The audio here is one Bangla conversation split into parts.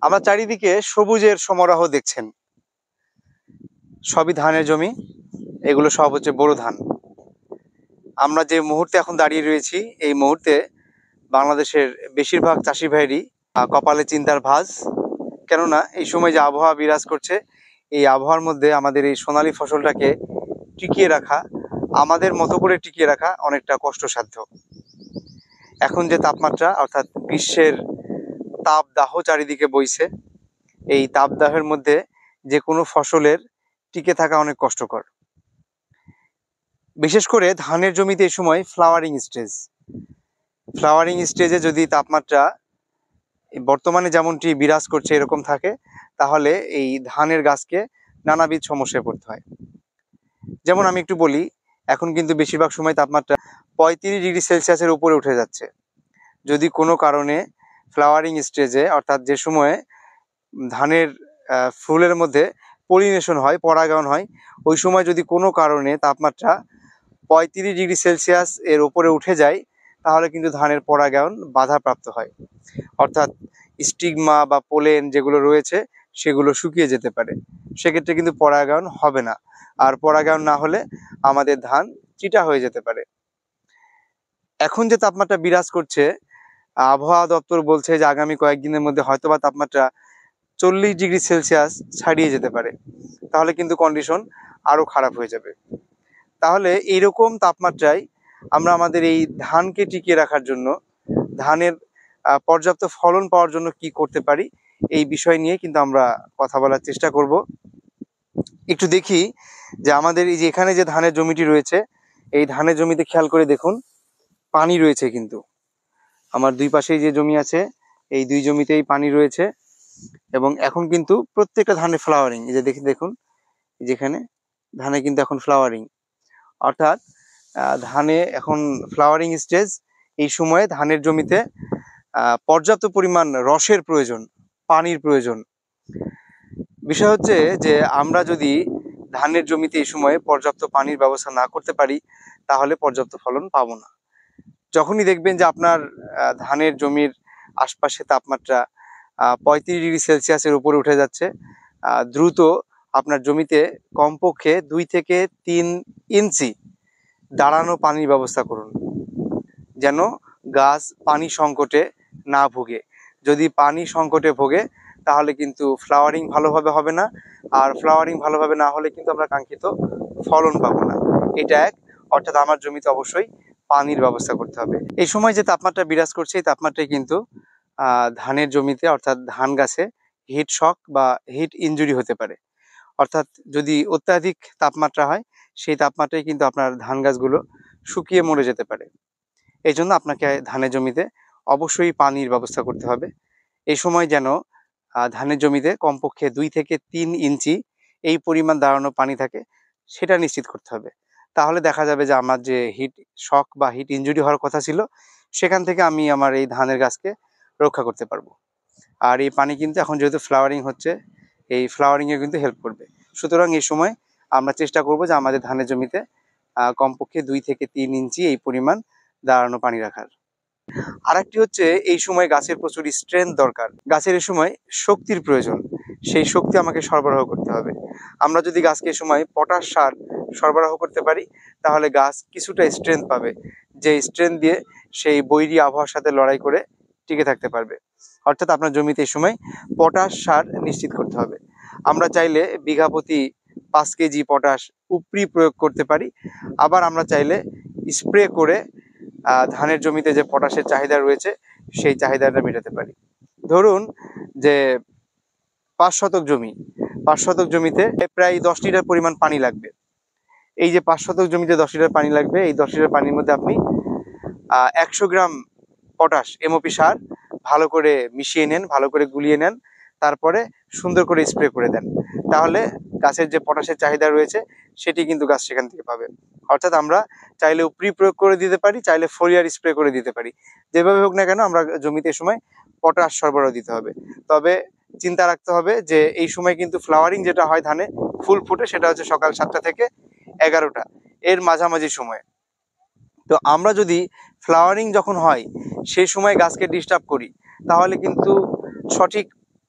আমার চারিদিকে সবুজের সমারোহ দেখছেন, সবই ধানের জমি। এগুলো সব হচ্ছে বোরো ধান। আমরা যে মুহূর্তে এখন দাঁড়িয়ে রয়েছি, এই মুহূর্তে বাংলাদেশের বেশিরভাগ চাষি ভাইয়েরই কপালে চিন্তার ভাঁজ। কেননা এই সময় যে আবহাওয়া বিরাজ করছে, এই আবহাওয়ার মধ্যে আমাদের এই সোনালী ফসলটাকে টিকিয়ে রাখা, আমাদের মতো করে টিকিয়ে রাখা অনেকটা কষ্টসাধ্য। এখন যে তাপমাত্রা, অর্থাৎ গ্রীষ্মের তাপদাহ চারিদিকে বইছে, এই তাপদাহের মধ্যে যে কোনো ফসলের টিকে থাকা অনেক কষ্টকর। বিশেষ করে ধানের জমিতে এই সময় ফ্লাওয়ারিং স্টেজে যদি তাপমাত্রা বর্তমানে যেমনটি বিরাজ করছে এরকম থাকে, তাহলে এই ধানের গাছকে নানাবিধ সমস্যায় পড়তে হয়। যেমন আমি একটু বলি, এখন কিন্তু বেশিরভাগ সময় তাপমাত্রা 35°C উপরে উঠে যাচ্ছে। যদি কোনো কারণে ফ্লাওয়ারিং স্টেজে, অর্থাৎ যে সময়ে ধানের ফুলের মধ্যে পলিনেশন হয়, পরাগায়ন হয়, ওই সময় যদি কোনো কারণে তাপমাত্রা 35°C এর উপরে উঠে যায়, তাহলে কিন্তু ধানের পরাগায়ন বাধাপ্রাপ্ত হয়। অর্থাৎ স্টিগমা বা পোলেন যেগুলো রয়েছে সেগুলো শুকিয়ে যেতে পারে। সেক্ষেত্রে কিন্তু পরাগায়ন হবে না, আর পরাগায়ন না হলে আমাদের ধান চিটা হয়ে যেতে পারে। এখন যে তাপমাত্রা বিরাজ করছে, আবহাওয়া দপ্তর বলছে যে আগামী কয়েকদিনের মধ্যে হয়তোবা তাপমাত্রা 40°C ছাড়িয়ে যেতে পারে। তাহলে কিন্তু কন্ডিশন আরো খারাপ হয়ে যাবে। তাহলে এইরকম তাপমাত্রায় আমরা আমাদের এই ধানকে টিকিয়ে রাখার জন্য, ধানের পর্যাপ্ত ফলন পাওয়ার জন্য কি করতে পারি, এই বিষয় নিয়ে কিন্তু আমরা কথা বলার চেষ্টা করব। একটু দেখি যে আমাদের এই যে এখানে যে ধানের জমিটি রয়েছে, এই ধানের জমিতে খেয়াল করে দেখুন, পানি রয়েছে। কিন্তু আমার দুই পাশেই যে জমি আছে, এই দুই জমিতেই পানি রয়েছে। এবং এখন কিন্তু প্রত্যেকটা ধানে ফ্লাওয়ারিং, এই যে দেখুন, যেখানে ধানে কিন্তু এখন ফ্লাওয়ারিং, অর্থাৎ ধানে এখন ফ্লাওয়ারিং স্টেজ। এই সময়ে ধানের জমিতে পর্যাপ্ত পরিমাণ রসের প্রয়োজন, পানির প্রয়োজন। বিষয় হচ্ছে যে আমরা যদি ধানের জমিতে এই সময়ে পর্যাপ্ত পানির ব্যবস্থা না করতে পারি, তাহলে পর্যাপ্ত ফলন পাবো না। যখনই দেখবেন যে আপনার ধানের জমির আশপাশে তাপমাত্রা 35°C উপরে উঠে যাচ্ছে, দ্রুত আপনার জমিতে কমপক্ষে 2 থেকে 3 ইঞ্চি দাঁড়ানো পানির ব্যবস্থা করুন, যেন গাছ পানি সংকটে না ভোগে। যদি পানি সংকটে ভোগে, তাহলে কিন্তু ফ্লাওয়ারিং ভালোভাবে হবে না, আর ফ্লাওয়ারিং ভালোভাবে না হলে কিন্তু আমরা কাঙ্ক্ষিত ফলন পাবো না। এটা এক। অর্থাৎ আমার জমিতে অবশ্যই পানির ব্যবস্থা করতে হবে। এই সময় যে তাপমাত্রা বিরাজ করছে, এই তাপমাত্রায় কিন্তু ধানের জমিতে, অর্থাৎ ধান গাছে হিট শক বা হিট ইনজুরি হতে পারে। অর্থাৎ যদি অত্যাধিক তাপমাত্রা হয়, সেই তাপমাত্রায় কিন্তু আপনার ধান গাছগুলো শুকিয়ে মরে যেতে পারে। এই জন্য আপনাকে ধানের জমিতে অবশ্যই পানির ব্যবস্থা করতে হবে। এই সময় যেন ধানের জমিতে কমপক্ষে 2 থেকে 3 ইঞ্চি এই পরিমাণ দাঁড়ানো পানি থাকে, সেটা নিশ্চিত করতে হবে। তাহলে দেখা যাবে যে আমার যে হিট শক বা হিট ইনজুরি হওয়ার কথা ছিল, সেখান থেকে আমি আমার এই ধানের গাছকে রক্ষা করতে পারবো। আর এই পানি কিন্তু এখন যেহেতু ফ্লাওয়ারিং হচ্ছে, এই ফ্লাওয়ারিংয়ে কিন্তু হেল্প করবে। সুতরাং এই সময় আমরা চেষ্টা করব যে আমাদের ধানের জমিতে কমপক্ষে 2 থেকে 3 ইঞ্চি এই পরিমাণ দাঁড়ানো পানি রাখার। আরেকটি হচ্ছে, এই সময় গাছের প্রচুর স্ট্রেংথ দরকার। গাছের এই সময় শক্তির প্রয়োজন, সেই শক্তি আমাকে সরবরাহ করতে হবে। আমরা যদি গাছকে এই সময় পটাশ সার সরবরাহ করতে পারি, তাহলে গাছ কিছুটা স্ট্রেংথ পাবে, যে স্ট্রেংথ দিয়ে সেই বৈরী আবহাওয়ার সাথে লড়াই করে টিকে থাকতে পারবে। অর্থাৎ আপনার জমিতে এই সময় পটাশ সার নিশ্চিত করতে হবে। আমরা চাইলে বিঘা প্রতি 5 কেজি পটাশ উপরি প্রয়োগ করতে পারি। আবার আমরা চাইলে স্প্রে করে ধানের জমিতে যে পটাশের চাহিদা রয়েছে, সেই চাহিদাটা মেটাতে পারি। ধরুন যে 5 শতক জমিতে প্রায় 10 লিটার পরিমাণ পানি লাগবে। এই যে 5 শতক জমিতে 10 লিটার পানি লাগবে, এই 10 লিটার পানির মধ্যে আপনি 100 গ্রাম পটাশ এমওপি সার ভালো করে মিশিয়ে নেন, ভালো করে গুলিয়ে নেন, তারপরে সুন্দর করে স্প্রে করে দেন। তাহলে গাছের যে পটাশের চাহিদা রয়েছে, সেটি কিন্তু গাছ সেখান থেকে পাবে। অর্থাৎ আমরা চাইলে উপরি প্রয়োগ করে দিতে পারি, চাইলে ফোলিয়ার স্প্রে করে দিতে পারি। যেভাবে হোক না কেন, আমরা জমিতে সময় পটাশ সরবরাহ দিতে হবে। তবে চিন্তা রাখতে হবে যে এই সময় কিন্তু ফ্লাওয়ারিং যেটা হয়, ধানে ফুল ফুটে, সেটা হচ্ছে সকাল 7টা থেকে 11টা, এর মাঝামাঝি সময়ে। তো আমরা যদি ফ্লাওয়ারিং যখন হয় সেই সময় গাছকে ডিস্টার্ব করি, তাহলে কিন্তু সঠিক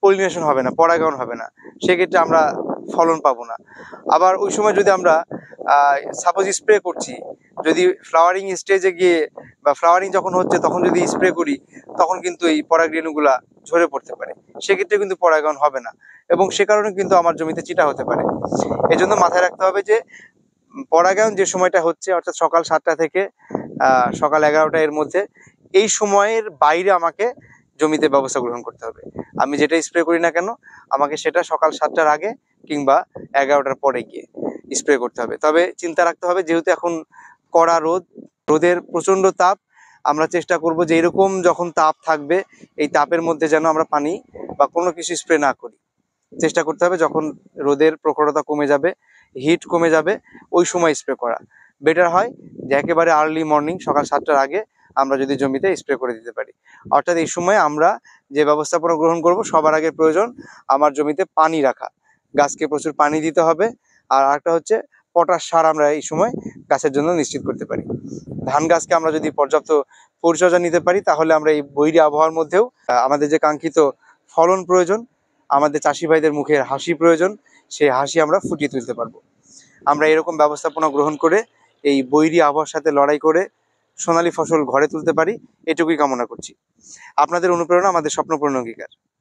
পলিনেশন হবে না, পরাগায়ন হবে না, সেক্ষেত্রে আমরা ফলন পাবো না। আবার ওই সময় যদি আমরা সাপোজ স্প্রে করছি, যদি ফ্লাওয়ারিং স্টেজে গিয়ে বা ফ্লাওয়ারিং যখন হচ্ছে তখন যদি স্প্রে করি, তখন কিন্তু এই পরাগরেণুগুলা ঝরে পড়তে পারে, সেক্ষেত্রে কিন্তু পরাগায়ন হবে না, এবং সে কারণে কিন্তু আমার জমিতে চিটা হতে পারে। এজন্য মাথায় রাখতে হবে যে পরাগায়ন যে সময়টা হচ্ছে, অর্থাৎ সকাল 7টা থেকে সকাল 11টা এর মধ্যে, এই সময়ের বাইরে আমাকে জমিতে ব্যবস্থা গ্রহণ করতে হবে। আমি যেটা স্প্রে করি না কেন, আমাকে সেটা সকাল 7টার আগে কিংবা 11টার পরে গিয়ে স্প্রে করতে হবে। তবে চিন্তা রাখতে হবে, যেহেতু এখন কড়া রোদের প্রচন্ড তাপ, আমরা চেষ্টা করব যে এরকম যখন তাপ থাকবে, এই তাপের মধ্যে যেন আমরা পানি বা কোনো কিছু স্প্রে না করি। চেষ্টা করতে হবে যখন রোদের প্রখরতা কমে যাবে, হিট কমে যাবে, ওই সময় স্প্রে করা বেটার হয়, যে একেবারে আর্লি মর্নিং সকাল 7টার আগে আমরা যদি জমিতে স্প্রে করে দিতে পারি। অর্থাৎ এই সময় আমরা যে ব্যবস্থাপনা গ্রহণ করব, সবার আগে প্রয়োজন আমার জমিতে পানি রাখা, গাছকে প্রচুর পানি দিতে হবে। আর আরেকটা হচ্ছে পটাশ সার আমরা এই সময় গাছের জন্য নিশ্চিত করতে পারি। ধান গাছকে আমরা যদি পর্যাপ্ত পরিচর্যা নিতে পারি, তাহলে আমরা এই বৈরী আবহাওয়ার মধ্যেও আমাদের যে কাঙ্ক্ষিত ফলন প্রয়োজন, আমাদের চাষি ভাইদের মুখের হাসি প্রয়োজন, সেই হাসি আমরা ফুটিয়ে তুলতে পারবো। আমরা এরকম ব্যবস্থাপনা গ্রহণ করে এই বৈরী আবহাওয়ার সাথে লড়াই করে সোনালী ফসল ঘরে তুলতে পারি, এটুকুই কামনা করছি। আপনাদের অনুপ্রেরণা আমাদের স্বপ্নপূর্ণ অঙ্গীকার।